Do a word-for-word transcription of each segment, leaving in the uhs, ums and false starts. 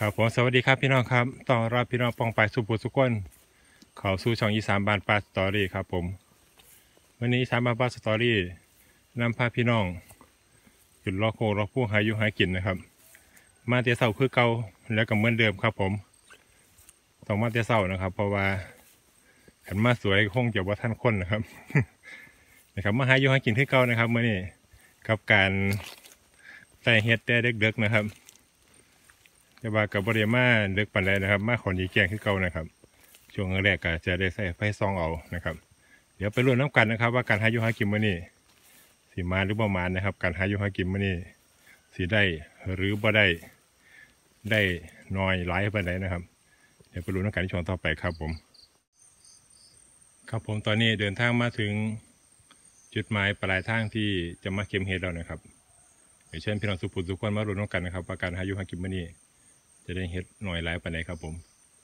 ครับผมสวัสดีครับพี่น้องครับต้อนรับพี่น้องปองไปสุภูสุกคนเข้าสู่ช่องอีสานบ้านป่าสตอรี่ครับผมวันนี้อีสานบ้านป่าสตอรี่นำพาพี่น้องจุดล้อโคล้อผู้หาอยู่หากินนะครับมาเตี้ยเสาคือเก่าแล้วก็เหมือนเดิมครับผมต้องมาเตี้ยเสานะครับ เพราะว่าขันมาสวยคงจะว่าท่านคนนะครับ นะครับมาหาอยู่หากินคือเก่านะครับเมื่อนี้กับการแต่เฮ็ดแต่เด็กๆนะครับแต่ว่ากับบริมาเด็กปันใดนะครับมาขอนยีแกงขึ้นเก่านะครับช่วงแรกก็จะได้ใส่ไฟซองเอานะครับเดี๋ยวไปรุ่นน้ำกันนะครับว่าการหาอยู่หากินมื้อนี้สีมาหรือประมาณนะครับการหาอยู่หากินมื้อนี้สีได้หรือบ่ได้ได้น้อยหลายปันใดนะครับเดี๋ยวไปรุ่นน้ำกันในช่วงต่อไปครับผมครับผมตอนนี้เดินทางมาถึงจุดหมายปลายทางที่จะมาเก็บเห็ดแล้วนะครับเดี๋ยวเชิญพี่น้องสุภูสุขคนมารุ่นน้ำกันนะครับว่าการหาอยู่หากินมื้อนี้จะได้เห็ดหน่อยหลายปานใดครับผม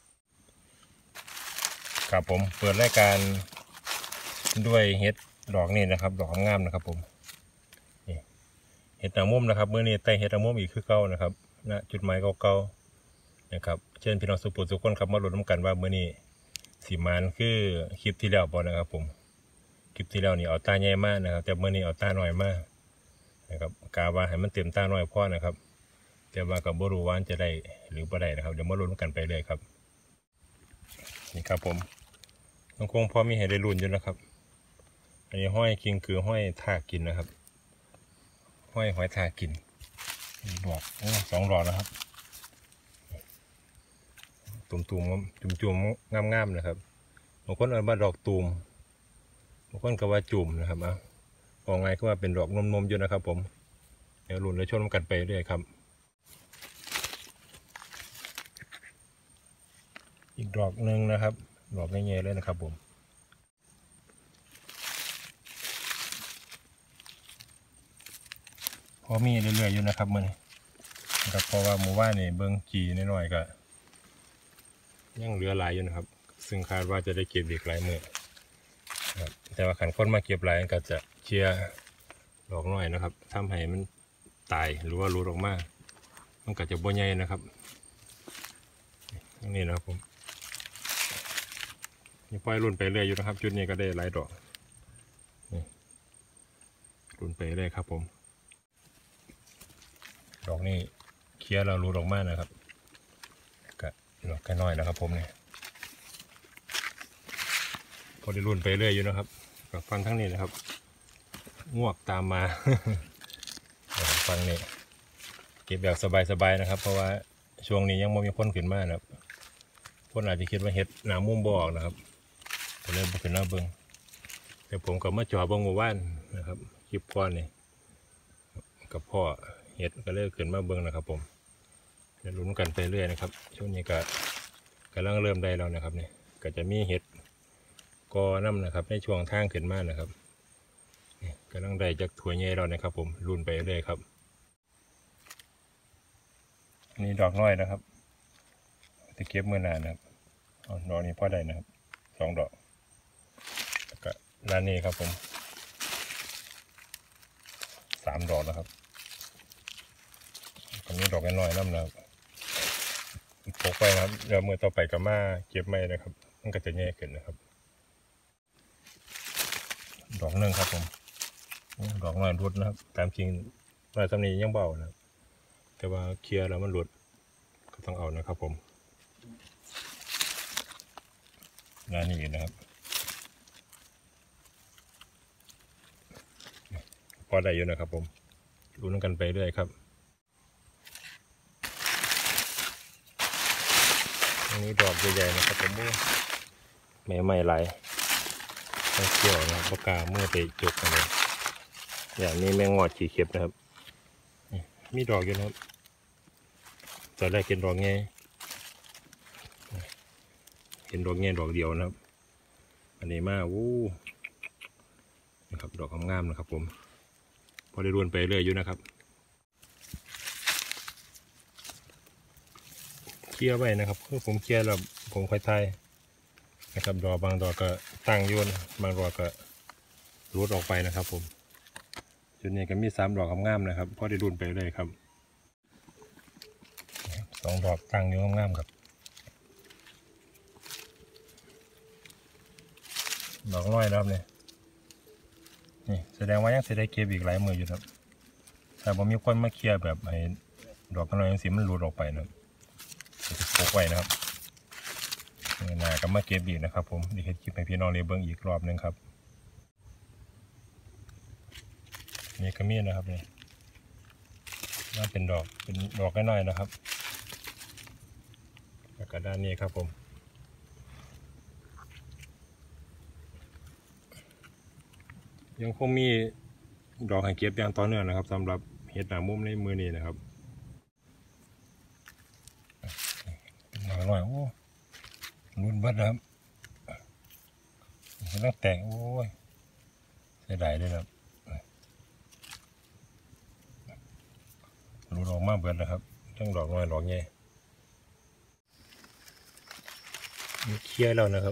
ครับผมเปิดรายการด้วยเห็ดดอกนี่นะครับดอกงามนะครับผมนี่เห็ดนางมุมนะครับเมื่อนี้ไต่เห็ดนางมุมอีกคือเก่านะครับณจุดหมายเก่าๆนะครับเชิญพี่น้องสุภูสุขคนครับมาลุ้นกันว่าเมื่อนี้สีมานคือคลิปที่แล้วบอนะครับผมคลิปที่แล้วนี่เอาตาใหญ่มากนะครับแต่เมื่อนี้เอาตาหน่อยมากนะครับกาว่าให้มันเต็มตาหน่อยพอนะครับแต่ว่ากับบรูวานจะได้หรือบ่ได้นะครับเดี๋ยวมาลุ้นกันไปเลยครับนี่ครับผมน้องคงพอมีให้ได้ลุ้นอยู่นะครับอันนี้ห้อยคิงคือห้อยทากกินนะครับห้อยหอยทากกินดอกโอ้สองดอกนะครับตุ่มตุ่มจุ่มจุ่มงามงามนะครับบางคนเอามาดอกตุ่มบางคนก็ว่าจุ่มนะครับอ่ะบอกไงก็ว่าเป็นดอกนมนมอยู่นะครับผมเดี๋ยวลุ้นและชมกันไปเรื่อยครับอีกดอกหนึ่งนะครับดอกง่ายๆเลยนะครับผมพอมีเรื่อยๆอยู่นะครับมื่อนี้นะครับเพราะว่าหมู่บ้านนี่เบิ้งจีน้อยๆก็ยังเหลือหลายอยู่นะครับซึ่งคาดว่าจะได้เก็บอีกหลายมื้อครับแต่ว่าขันคนมาเก็บหลายก็จะเชียร์ดอกน้อยนะครับทำให้มันตายหรือว่ารูดออกมามันก็จะบ่ใหญ่นะครับนี่นะครับผมนี่ปล่อยรุ่นไปเรื่อยอยู่นะครับจุดนี้ก็ได้หลายดอกนี่รุ่นไปเรื่อยครับผมดอกนี้เคลียร์เรารูดออกมานะครับก็ดอกแค่น้อยนะครับผมเนี่ยพอได้รุ่นไปเรื่อยอยู่นะครับกับฟังทั้งนี้นะครับงวกตามมา ฟังนี่เก็บแบบสบายๆนะครับเพราะว่าช่วงนี้ยังไม่มีพ่นขึ้นมานะครับพ่นอาจจะคิดว่าเห็ดหนามุมบ่ออกนะครับก็เลยบุกขึ้นหน้าเบิ้งแต่ผมกับมาจ่อเบิ้งหมู่บ้านนะครับคลิปก้อนนี่กับพ่อเห็ดก็เลยขึ้นมาเบิ้งนะครับผมจะลุ้นกันไปเรื่อยนะครับช่วงนี้ก็กำลังเริ่มได้แล้วนะครับเนี่ยก็จะมีเห็ดกอน้ำนะครับในช่วงทางขึ้นมานะครับนี่กำลังได้จากถั่วใหญ่แล้วนะครับผมลุ้นไปเรื่อยครับนี่ดอกน้อยนะครับจะเก็บเมื่อนานนะครับดอกนี้พอได้นะครับสองดอกแล้วก็ร้านนี้ครับผมสามดอกนะครับตรงนี้ดอกน้อยน้ำนะครับปลูกไปนะครับเดี๋ยวเมื่อต่อไปก็มาเก็บไม่นะครับมันก็จะแย่ขึ้นนะครับดอกหนึ่งครับผมดอกน้อยรุดนะครับตามจริงน้อยสำนียังเบานะครับแต่ว่าเคลียร์แล้วมันหลุดก็ต้องเอานะครับผมร้านนี้นะครับพอได้อยู่นะครับผมลุ้นกันไปเรื่อยครับอันนี้ดอกใหญ่ๆนะครับผมแม่ไม่ไหลไม่เกี่ยวนะครับปากกาเมื่อไปจุกกันเลยอย่างนี้แมงงอดขี่เข็บนะครับมีดอกอยู่นะครับตอนแรกเห็นดอกไงเห็นดอกไงดอกเดียวนะครับอันนี้มาวู้นะครับดอกงามๆนะครับผมพอได้รวนไปเรื่อยอยู่นะครับเคลียร์ไว้นะครับคือผมเคลียร์แล้วผมค่อยทายนะครับดอกบางดอกก็ตั้งยุ่นบางดอกก็รูดออกไปนะครับผมจุดนี้ก็มีสามดอกงามๆนะครับพอได้รวนไปเลยครับสองดอกตั้งอยู่งามๆครับดอกน้อยนะครับเนี่ยนี่แสดงว่ายังจะได้เก็บอีกหลายมืออยู่ครับแต่ผมมีคนมาเคลียร์แบบไอ้ดอกน้อยสีมันหลุดออกไปนะครับจะปกไว้นะครับหน้าก็มาเก็บอีกนะครับผมดีเฮ็ดคลิปให้พี่น้องเรียเบิ้งอีกรอบนึงครับนี่ก็มีนะครับนี่น่าเป็นดอกเป็นดอกน้อยๆนะครับแล้วก็ด้านนี้ครับผมยังคงมีดอกให้เก็บอย่างต่อเนื่องนะครับสำหรับเห็ดหนามุมในมือนี้นะครับหน่อยหน่อยโอ้รุ่นเบิดนะครับต้องแตกโอ้ยเสียดายเลยครับรุ่นออกมาเบิดนะครับทั้งดอกน้อยดอกใหญ่เคลียร์แล้วนะครับ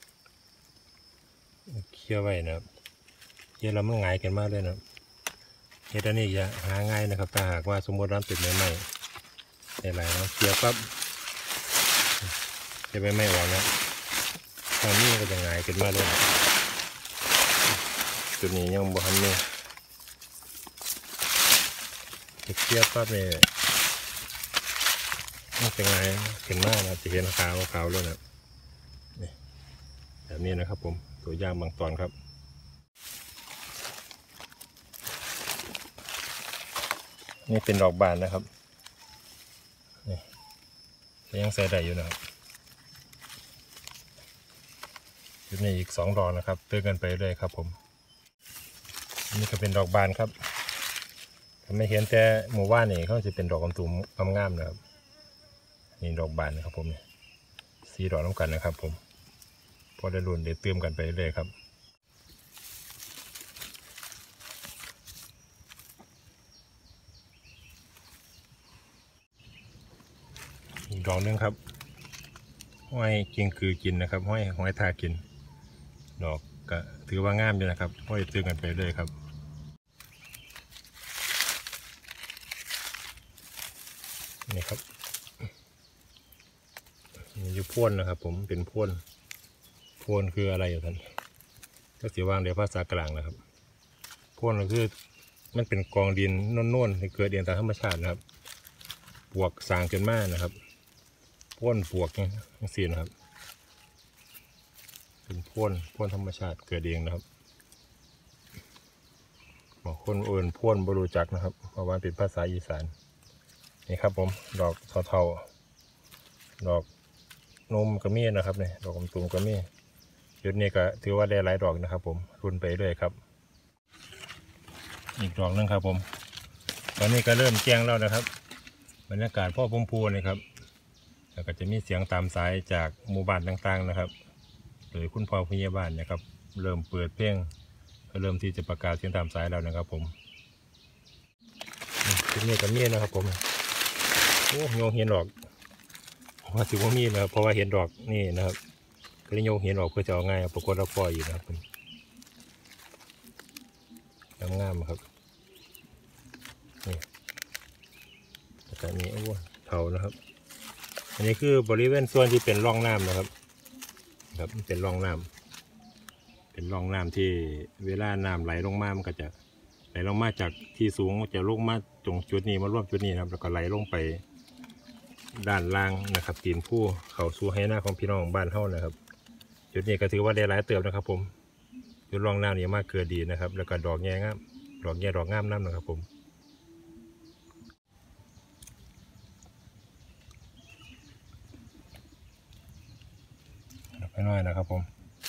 เคลียร์ไว้นะครับเคลียร์แล้วมันง่ายกันมากเลยนะเห็ดอันนี้จะหาง่ายนะครับถ้าหากว่าสมมติน้ำติดใหม่ๆใส่หลายแล้วเคลียร์ปั๊บจะไม่ไม่ออกนะตอนนี้ก็จะง่ายขึ้นมาเลยจุดนี้ยังบ่ทันเนี่ยเคลียร์ปั๊บเนี่ยมันจะง่ายขึ้นมากนะจะเห็นขาวขาวเลยนะนี่แบบนี้นะครับผมตัวอย่างบางตอนครับนี่เป็นดอกบานนะครับนี่ยังใส่ได้อยู่นะครับจุดนี้อีกสองดอกนะครับเติมกันไปเลยครับผมนี่ก็เป็นดอกบานครับทำไม่เห็นแต่หมู่บ้านนี่เขาจะเป็นดอกกำตุ่มงามๆนะครับนี่ดอกบานนะครับผมเนี่ยสีดอกน้ำกันนะครับผมพอได้รุ่นเดี๋ยวเติมกันไปเลยครับอีกดอกนึงครับห้อยกิงคือกินนะครับห้อยห้อยทากินดอกก็ถือว่างามอยู่นะครับห้อยเติมกันไปเลยครับนี่ครับมีอยู่พ่นนะครับผมเป็นพ่นพ่นคืออะไรอยู่ท่านก็เสียว่างเดี๋ยวภาษากลางนะครับพ่นก็คือมันเป็นกองดินน่นๆที่เกิดเองตามธรรมชาตินะครับปวกสางจนมากนะครับพ่นปวกอย่างสีนะครับเป็นพ่นพ่นธรรมชาติเกิดเองนะครับบางคนเอื่นพ่นบรูจักนะครับเพราะว่าเป็นภาษาอีสานนี่ครับผมดอกเทาๆดอกนมกระมี่นะครับเนี่ยดอกตุ่มกระมี่จุดนี้ก็ถือว่าได้หลายดอกนะครับผมรุ่นไปเลยครับอีกดอกนึงครับผมตอนนี้ก็เริ่มแจ้งแล้วนะครับบรรยากาศพ่อพุ่มพูนะครับแล้วก็จะมีเสียงตามสายจากหมู่บ้านต่างๆนะครับโดยคุณพ่อผู้ใหญ่บ้านนะครับเริ่มเปิดเพลงก็เริ่มที่จะประกาศเสียงตามสายแล้วนะครับผมจุดนี้กระมี่นะครับผมโอ้โยงเห็นดอกว่าถือว่ามีนะครับเพราะว่าเห็นดอกนี่นะครับก็เลยโยงเห็นดอกเพื่อจะเอาง่ายปรากฏเราปล่อยอยู่นะครับงามๆครับนี่แต่นี้โอ้เถานะครับอันนี้คือบริเวณส่วนที่เป็นร่องน้ำนะครับครับเป็นร่องน้ำเป็นร่องน้ำที่เวลาน้ำไหลลงมามันก็จะไหลลงมาจากที่สูงจะลงมาตรงจุดนี้มาร่วมจุดนี้นะครับแล้วก็ไหลลงไปด้านล่างนะครับตีนผู้เขาสู่ให้หน้าของพี่น้องบ้านเท่านะครับจุดนี้ก็ถือว่าได้หลายเติบนะครับผมจุดร่องน้ำนี้มากเกิดดีนะครับแล้วก็ดอกแง่งามดอกแง่ดอกงามน้ำนะครับผมไปหน่อยนะครับผม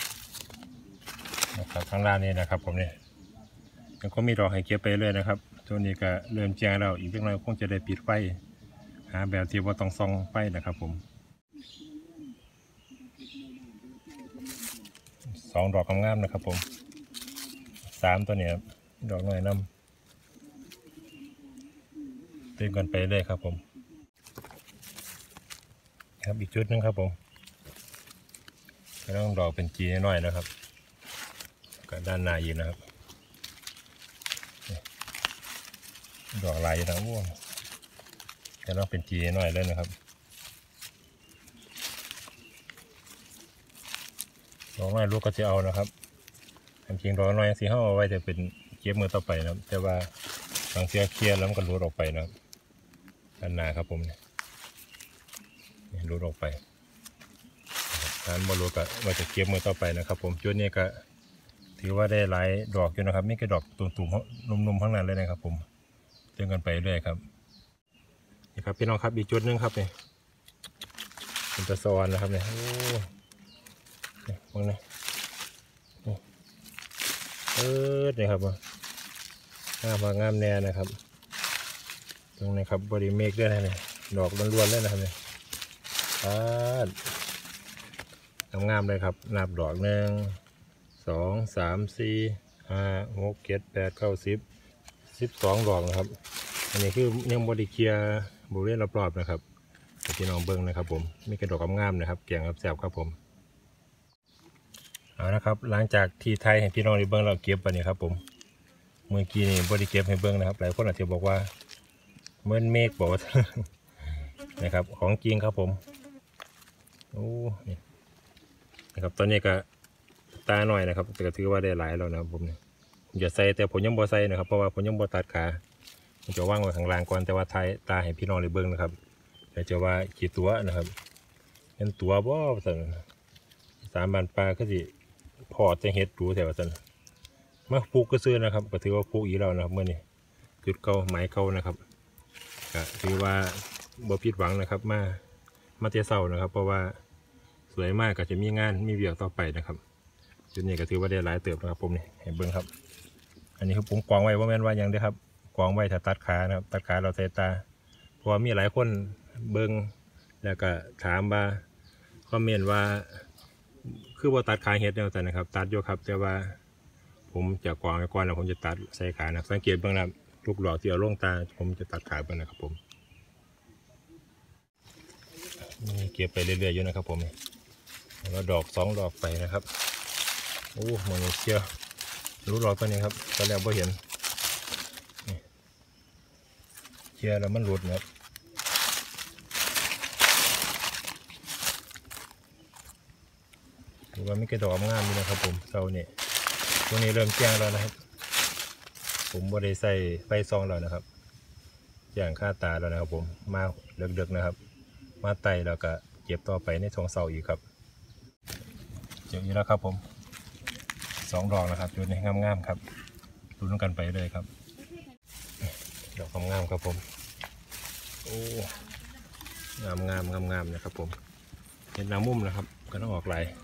นะครับข้างล่างนี้นะครับผมเนี่ยแล้วก็มีดอกให้เก็บไปเลยนะครับตัวนี้ก็เริ่มแจ้งแล้วอีกเล็กน้อยคงจะได้ปิดไฟหาแบบที่ว่าต้องส่องไฟนะครับผมสองดอกงามๆนะครับผมสามตัวเนี้ยดอกน้อยน้ำเติมกันไปเลยครับผมครับอีกจุดนึงครับผมก็ต้องดอกเป็นจีน้อยนะครับก็ด้านหน้าอีกนะครับดอกลายนะโอ้แต่ต้องเป็นจีน้อยเลยนะครับอกน้อยลูกก็จะเอานะครับจริงๆดอกน้อยสีห้าเอาไว้จะเป็นเก็บมือต่อไปนะครับแต่ว่าบางเสียเคลียร์แล้วมันก็รูดออกไปนะครับด้านหน้าครับผมเนี่ยรูดออกไปการบอลูก็ว่าจะเก็บมือต่อไปนะครับผมจุดนี้ก็ถือว่าได้หลายดอกอยู่นะครับนี่ก็ดอกตุ่มๆนุ่มๆทั้งนั้นเลยนะครับผมเติมกันไปเรื่อยครับนี่ครับพี่น้องครับอีกจุดนึงครับเนี่ยเป็นตะซอนนะครับเนี่ยโอ้นี่มองนะนี่เออเนี่ยครับงามงามแน่นะครับตรงนี้ครับบริเมกด้วยนะเนี่ยดอกล้วนๆเลยนะครับเนี่ยงามๆเลยครับนับดอกหนึ่งสองสามสี่ห้าหกเจ็ดแปดเก้าสิบสิบสองดอกนะครับอันนี้คือยังบริเคียบริเวณรอบๆนะครับพี่น้องเบิ้งนะครับผมมีกระดอกงามๆนะครับแกงแซ่บๆครับผมเอานะครับหลังจากที่ไทยให้พี่น้องได้เบิ้งเราเก็บไปนี่ครับผมเมื่อกี้นี่บริเก็บให้เบิ้งนะครับหลายคนอาจจะบอกว่าเหมือนเมฆบอกว่า นะครับของจริงครับผมโอ้นี่นะครับตอนนี้ก็ตาหน่อยนะครับแต่ก็ถือว่าได้หลายแล้วนะครับผมเนี่ยอย่าใส่แต่ผมยังบ่ใส่นะครับเพราะว่าผมยังบ่ตัดขาผมจะว่างไว้ข้างล่างก่อนแต่ว่าไทยตาให้พี่น้องได้เบิ้งนะครับแต่จะว่ากี่ตัวนะครับเห็นตัวบ่สันสามบานปลาก็สิพอจะเห็ดดูแต่ว่าสันมาปลูกก็ซื้อนะครับก็ถือว่าปลูกอีกแล้วนะครับเมื่อนี้จุดเก่าไม้เก่านะครับก็ถือว่าบ่ผิดหวังนะครับมามาเตะเสานะครับเพราะว่าสวยมากก็จะมีงานมีเวียกต่อไปนะครับจุดนี้ก็ถือว่าได้หลายเติบนะครับผมนี่เห็นเบิ้งครับอันนี้คือผมกองไว้ว่าแม่นว่ายังได้ครับกองไว้ถ้าตัดขานะครับตัดขาเราใส่ตาเพราะว่ามีหลายคนเบิ้งแล้วก็ถามว่าคอมเมนต์ว่าคือว่าตัดขาเห็ดเนี่ยแต่นะครับตัดอยู่ครับแต่ว่าผมจะกองไว้ก่อนแล้วผมจะตัดใส่ขานะสังเกตเบื้องนะครับลูกหลอดที่เอาลงตาผมจะตัดขาไปนะครับผมนี่เก็บไปเรื่อยๆอยู่นะครับผมแล้วดอกสองดอกไปนะครับโอ้มันเชี่ยวรู้ดอกตัวนี้ครับตอนแรกไม่เห็นเชี่ยวแล้วมันหลุดนะครับดูว่าไม่กระดอกงามดีนะครับผมเสาเนี่ยตัวนี้เริ่มแจ้งแล้วนะครับผมบ่ได้ใส่ไฟซองแล้วนะครับแจ้งค่าตาแล้วนะครับผมมาเลือกๆนะครับมาไต่แล้วก็เก็บต่อไปในช่องเสาอีกครับเจออีกแล้วครับผมสองดอกนะครับจุดนี้งามๆครับดูน้องกันไปเลยครับดอกงามๆครับผมโอ้งามงามงามงามนะครับผมเห็นน้ำมุมนะครับก็ต้องออกลาย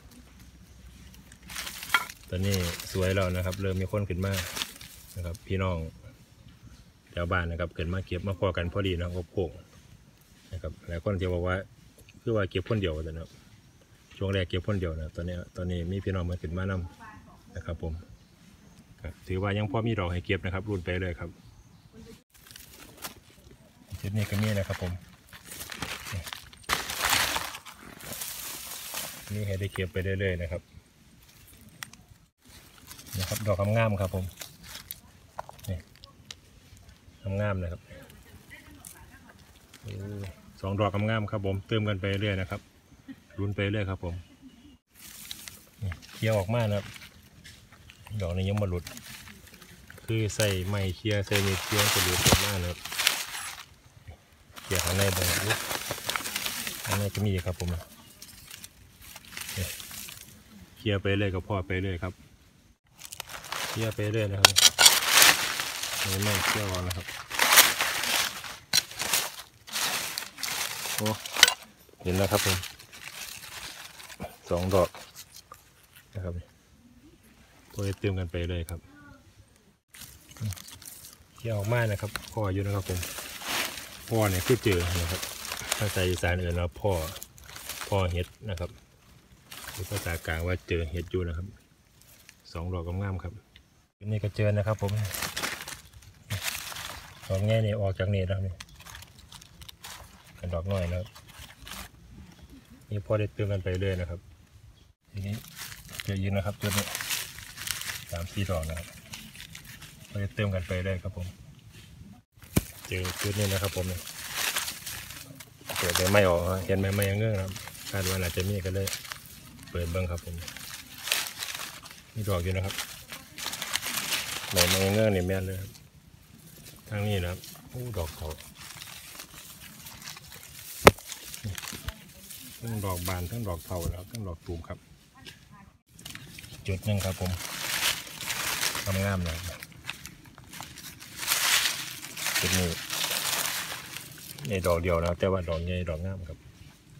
ตอนนี้สวยแล้วนะครับเริ่มมีคนขึ้นมานะครับพี่น้องแถวบ้านนะครับขึ้นมาเก็บมาพอกันพอดีนะครับโป่งนะครับหลายคนจะบอกว่าคือว่าเก็บคนเดียวแต่นะครับช่วงแรกเก็บคนเดียวนะตอนนี้ตอนนี้มีพี่น้องมาขึ้นมานำนะครับผมถือว่ายังพอมีดอกให้เก็บนะครับรุ่นไปเลยครับจุดนี้ก็มีนะครับผมนี่ให้ได้เก็บไปเรื่อยๆนะครับนะครับดอกงามๆครับผมนี่งามๆนะครับสองดอกงามๆครับผมเติมกันไปเรื่อยนะครับรุ่นไปเรื่อยครับผมเคลียร์ออกมานะครับดอกนี้ยังมาหลุดคือใส่ไม้เคลียร์ใส่มีเคลียร์จะหลุดออกมานะครับเคลียร์ข้างในบางลูกข้างในก็มีครับผมเคลียร์ไปเรื่อยกับพ่อไปเรื่อยครับเคลียร์ไปเรื่อยนะครับไม่ไม่เคลียร์ออกนะครับโอ้เห็นแล้วครับผมสองดอกนะครับพอจะเติมกันไปเลยครับเที่ยวออกมานะครับพ่ออยู่นะครับผมพ่อเนี่ยคือเจอนะครับภาษาอีสานอื่นเราพ่อพ่อเห็ดนะครับหรือภาษากลางว่าเจอเห็ดอยู่นะครับสองดอกงามๆครับนี่ก็เจอนะครับผมดอกแง่นี่ออกจากนี่แล้วนี่ดอกน้อยนะครับนี่พอได้เติมกันไปเรื่อยนะครับทีนี้เจอยืนนะครับจุดนี้สามสี่ดอกนะครับพอได้เติมกันไปเรื่อยครับผมเจอจุดนี้นะครับผมเนี่ยเกิดไม่ออกเห็นไหมไม่เงื่อนครับคาดว่าอาจจะมีก็เลยเปิดเบิ้งครับผมมีดอกอยู่นะครับไหนมาเงื่อนเนี่ยแม่นเลยครับทางนี้นะครับโอ้ดอกเขาทั้งดอกบานทั้งดอกเทาแล้วทั้งดอกตูมครับจุดหนึ่งครับผมทำงามเลยจุดนี้ในดอกเดียวนะครับแต่ว่าดอกใหญ่ดอกงามครับ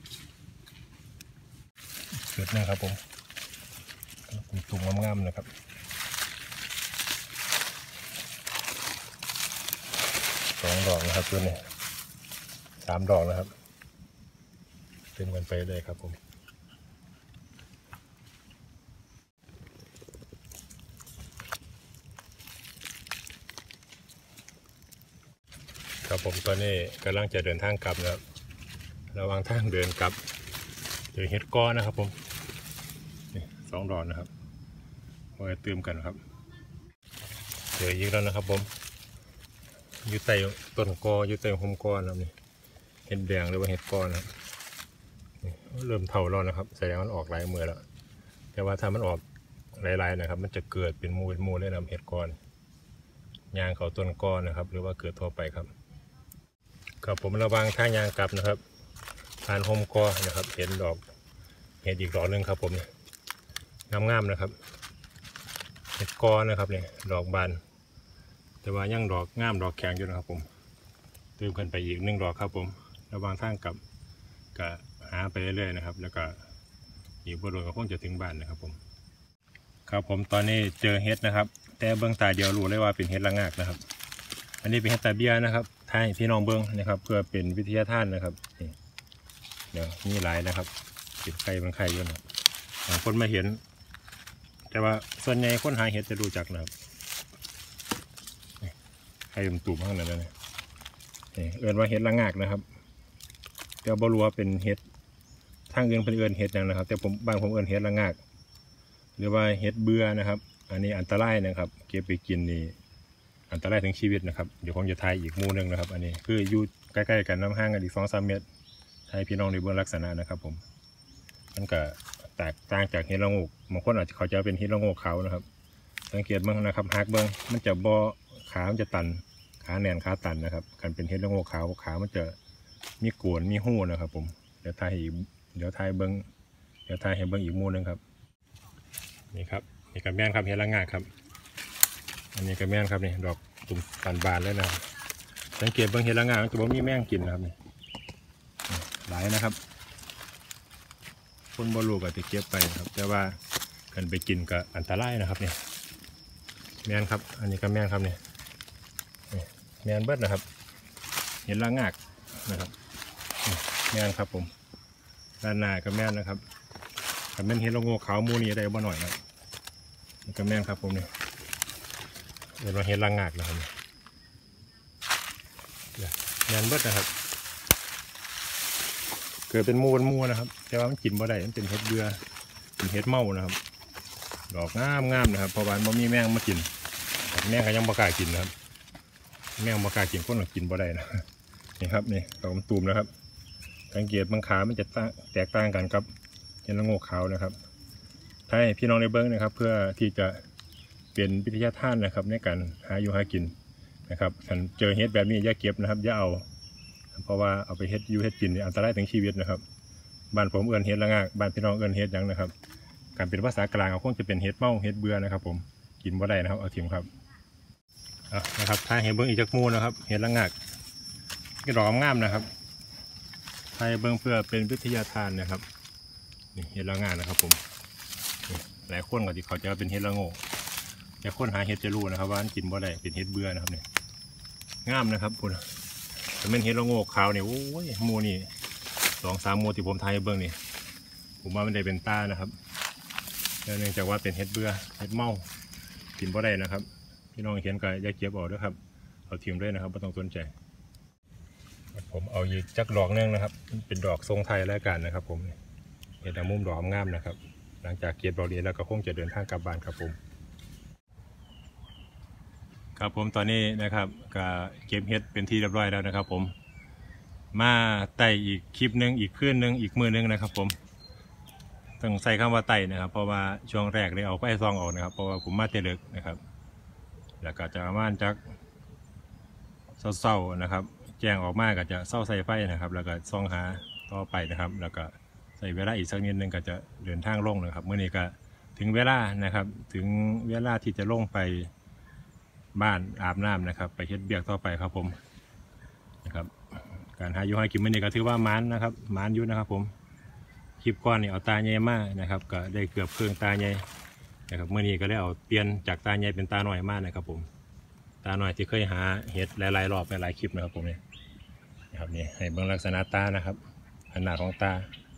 จุดหนึ่งครับผมตูมงามๆนะครับสองดอกนะครับตัวนี้สามดอกนะครับเต็มกันไปเลยครับผมครับผมตอนนี้กำลังจะเดินทางกลับนะครับระหว่างทางเดินกลับเจอเห็ดก้อนนะครับผมนี่สองดอกนะครับไว้เติมกันครับเจออีกแล้วนะครับผมอยู่ใต้ต้นกออยู่ใต้ห่มกอนะครับนี่เห็ดแดงหรือว่าเห็ดก้อนนะครับเริ่มเท่าแล้วนะครับแสดงมันออกหลายมือแล้วแต่ว่าถ้ามันออกหลายๆนะครับมันจะเกิดเป็นมูเป็นมูเลยนะเห็ดก้อนยางเขาต้นก้อนนะครับหรือว่าเกิดทั่วไปครับครับผมระวังทางยางกลับนะครับผ่านห่มกอนะครับเห็นดอกเห็ดอีกดอกหนึ่งครับผมงามๆนะครับเห็ดก้อนนะครับเนี่ยดอกบานแต่ว่ายังดอกงามดอกแข็งอยู่นะครับผมเติมกันไปอีกหนึ่งดอกครับผมระวังทางกลับก็หาไปเรื่อยๆนะครับแล้วก็อีกบริเวณก็คงจะถึงบ้านนะครับผมครับผมตอนนี้เจอเห็ดนะครับแต่เบื้องตาเดียวรู้เลยว่าเป็นเห็ดละงากนะครับอันนี้เป็นเห็ดตาเบี้ยนะครับทายพี่น้องเบื้องนะครับเพื่อเป็นวิทยาทานนะครับนี่เดี๋ยวมีหลายนะครับติดไข่บางไข่เยอะนะบางคนมาเห็นแต่ว่าส่วนใหญ่คนหาเห็ดจะรู้จักนะครับไข่ตุ่มๆข้างนั้นเลยเอิ้นว่าเห็ดละงากนะครับแต่บ่รู้ว่าเป็นเห็ดทางอื่นเป็นเอิ้นเห็ดอย่างนะครับแต่ผมบางผมเอิ้นเห็ดละงากหรือว่าเห็ดเบื่อนะครับอันนี้อันตรายนะครับเก็บไปกินนี่อันตรายถึงชีวิตนะครับเดี๋ยวผมจะทายอีกหมู่นึงนะครับอันนี้คืออยู่ใกล้ๆกันน้ำห้างกันอีกสองสามเมตรทายพี่น้องในเบื้องลักษณะนะครับผมมันก็แตกต่างจากเห็ดละโงกบางคนอาจจะเขาจะเป็นเห็ดละโงกเขานะครับสังเกตบ้างนะครับฮักเบิ้งมันจะบ่ขามันจะตันขาแน่นขาตันนะครับการเป็นเห็ดละโงกขาวขามันจะมีโกนมีหู้นะครับผมเดี๋ยวทายอีกเดี๋ยวทายเบิ้งเดี๋ยวทายให้เบิ้งอีกหมู่นึงครับนี่ครับนี่กระแม่นครับเห็ดละงากครับอันนี้กระแม่นครับนี่ดอกตุ่มบานบานเลยนะครับสังเกตเบิ้งเห็ดละงากมันจะบ่มีแมงกินนะครับนี่หลายนะครับคนบ่รู้ก็จะเก็บไปครับแต่ว่ากันไปกินก็อันตรายนะครับนี่แม่นครับอันนี้กระแม่นครับนี่แม่นเบิดนะครับเห็ดละงากนะครับแม่นครับผมด้านหน้าก็แม่นนะครับกับแม่นเห็ดละโงกขาวมูนี่ได้บ่หน่อยนะก็แม่นครับผมเนี่ยเห็ดละเห็ดละงากนะครับแม่นเบิดนะครับเกิดเป็นมูเป็นมูนะครับแต่ว่ามันกินบ่ได้มันเป็นเห็ดเบื่อเป็นเห็ดเมานะครับดอกงามงามนะครับเพราะว่ามันมีแมงมากินแมงก็ยังบ่กล้ากินนะครับแมงบ่กล้ากินคนก็กินบ่ได้นะนี่ครับนี่ดอกตูมนะครับสังเกตบางขามันจะแตกต่างกันครับเห็ดละโงกขาวนะครับให้พี่น้องในเบิ้งนะครับเพื่อที่จะเป็นวิทยาทานนะครับในการหาอยู่หากินนะครับถ้าเจอเห็ดแบบนี้อย่าเก็บนะครับอย่าเอาเพราะว่าเอาไปเห็ดอยู่เห็ดกินนี่อันตรายถึงชีวิตนะครับบ้านผมเอิ้นเห็ดละงากบ้านพี่น้องเอิ้นเห็ดยังนะครับการเป็นภาษากลางเขาคงจะเป็นเห็ดเมาเห็ดเบื่อนะครับผมกินบ่ได้นะครับเอาทิมครับเอานะครับถ้าเห็ดเบิ้งอีกจักมูนะครับเห็ดละงากที่ดอกงามนะครับถ้าเบิ้งเพื่อเป็นวิทยาทานนะครับนี่เห็ดละงากนะครับผมหลายคนก็ที่เขาจะเป็นเห็ดละโงกแต่คนหาเห็ดจะรู้นะครับว่ากินบ่ได้เป็นเห็ดเบื่อนะครับเนี่ยงามนะครับคุณแต่เป็นเห็ดละโงกขาวเนี่ยโอ้ยมูนี่สองสามมูที่ผมทายเบื้องนี่ผมว่ามันได้เป็นตานะครับเนื่องจากว่าเป็นเห็ดเบื่อเห็ดเมากินบ่ได้นะครับพี่น้องเห็นก็อย่าเก็บออกด้วยครับเอาทิ้งด้วยนะครับไม่ต้องสนใจผมเอาอีกจักดอกนึงนะครับเป็นดอกทรงไทยแล้วกันนะครับผมเห็ดมุมดอกงามนะครับหลังจากเก็บดอกเรียนแล้วก็คงจะเดินทางกลับบ้านครับผมครับผมตอนนี้นะครับก็เก็บเห็ดเป็นที่เรียบร้อยแล้วนะครับผมมาไต่อีกคลิปหนึ่งอีกคืนหนึ่งอีกมือหนึ่งนะครับผมต้องใส่คำว่าไต่นะครับเพราะว่าช่วงแรกเลยเอาไฟซองออกนะครับเพราะว่าผมมาเตลึกนะครับแล้วก็จะประมาณจากเศร้าๆนะครับแจ้งออกมาก็จะเศร้าใส่ไฟนะครับแล้วก็ซองหาต่อไปนะครับแล้วก็ใส่เวลาอีกสักนิดนึงก็จะเดินทางลงนะครับเมื่อนี้ก็ถึงเวลานะครับถึงเวลาที่จะลงไปบ้านอาบน้ำนะครับไปเฮ็ดเบียกต่อไปครับผมนะครับการหาอยู่หากินเมื่อนี้ก็ถือว่ามันนะครับมันอยู่นะครับผมคลิปก้อนนี่เอาตาใหญ่มากนะครับก็ได้เกือบเครื่องตาใหญ่นะครับเมื่อนี้ก็ได้เอาเปลี่ยนจากตาใหญ่เป็นตาหน่อยมากนะครับผมตาหน่อยที่เคยหาเห็ดหลายๆรอบหลายๆคลิปนะครับผมเนี่ยนะครับนี่ให้เบิ่งลักษณะตานะครับขนาดของตา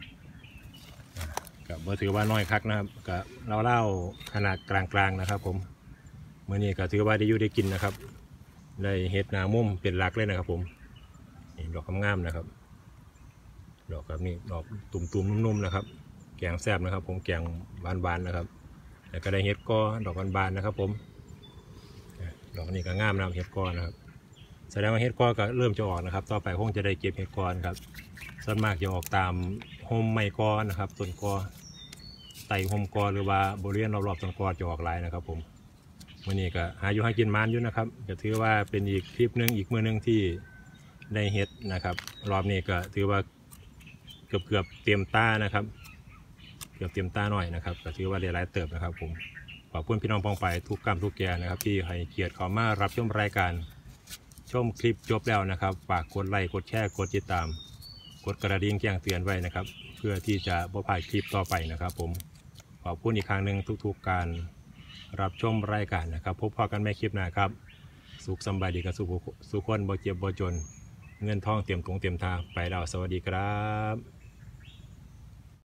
ก็บ่ถือว่าน้อยคักนะครับก็เราเล่าขนาดกลางๆนะครับผมเมื่อนี้ก็ถือว่าได้อยู่ได้กินนะครับได้เห็ดหนามุมเป็นหลักเลยนะครับผมนี่ดอกงามๆนะครับดอกแบบนี้ดอกตุ่มๆนุ่มๆนะครับแกงแซ่บนะครับผมแกงบานๆนะครับแล้วก็ได้เห็ดก้อดอกบานๆนะครับผมดอกนี้ก็งามนะครับเห็ดก้อนะครับแสดงว่าเห็ดก้อก็เริ่มจะออกนะครับต่อไปคงจะได้เก็บเห็ดก้อครับส่วนมากจะออกตามโฮมไม้ก้อนะครับต้นก้อไต่โฮมก้อหรือว่าบริเวณรอบๆต้นก้อจะออกหลายนะครับผมวันนี้ก็หาอยู่ให้กินมันอยู่นะครับจะถือว่าเป็นอีกคลิปหนึ่งอีกมือหนึ่งที่ได้เห็ดนะครับรอบนี้ก็ถือว่าเกือบเกือบเตรียมตานะครับเกือบเตรียมตาหน่อยนะครับก็ถือว่าได้หลายเติบนะครับผมขอบคุณพี่น้องปองไปทุกกรรมทุกแก่นะครับที่ให้เกียรติเขามารับชมรายการชมคลิปจบแล้วนะครับฝากกดไลค์กดแชร์กดติดตามกดกระดิ่งแจ้งเตือนไว้นะครับเพื่อที่จะบ่พลาดคลิปต่อไปนะครับผมขอบคุณอีกครั้งหนึ่งทุกๆการรับชมรายการนะครับพบพอกันใหม่คลิปหน้าครับสุขสบายดีกับสุขสุขคนบ่เจ็บบ่จนเงินทองเตรียมตรงเตรียมทางไปแล้วสวัสดีครับ